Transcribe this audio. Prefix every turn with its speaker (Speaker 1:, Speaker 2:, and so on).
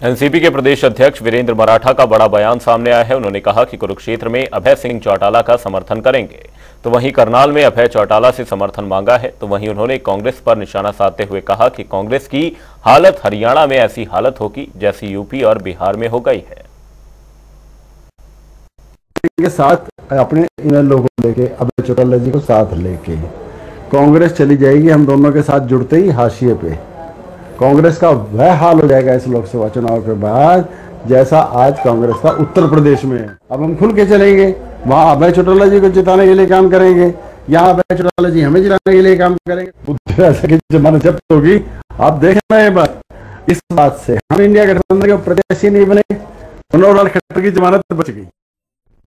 Speaker 1: NCP के प्रदेश अध्यक्ष वीरेंद्र मराठा का बड़ा बयान सामने आया है। उन्होंने कहा कि कुरुक्षेत्र में अभय सिंह चौटाला का समर्थन करेंगे, तो वहीं करनाल में अभय चौटाला से समर्थन मांगा है। तो वहीं उन्होंने कांग्रेस पर निशाना साधते हुए कहा कि कांग्रेस की हालत हरियाणा में ऐसी हालत होगी जैसी यूपी और बिहार में हो गई है।
Speaker 2: के साथ अपने इन लोगों को लेके, अभय चौटाला जी को साथ लेके कांग्रेस चली जाएगी। हम दोनों के साथ जुड़ते ही हाशिए पे कांग्रेस का वह हाल हो जाएगा इस लोकसभा चुनाव के बाद जैसा आज कांग्रेस का उत्तर प्रदेश में है। अब हम खुल के चलेंगे, वहां अभय चौटाला जी को जिताने के लिए काम करेंगे, यहाँ अभय चौटाला जी हमें जिताने के लिए काम करेंगे। बुद्ध की जमानत जब्त होगी। आप देखना ये बात, इस बात से हम इंडिया गठबंधन के प्रत्याशी नहीं बने, मनोहर लाल खट्टर की जमानत बच गई।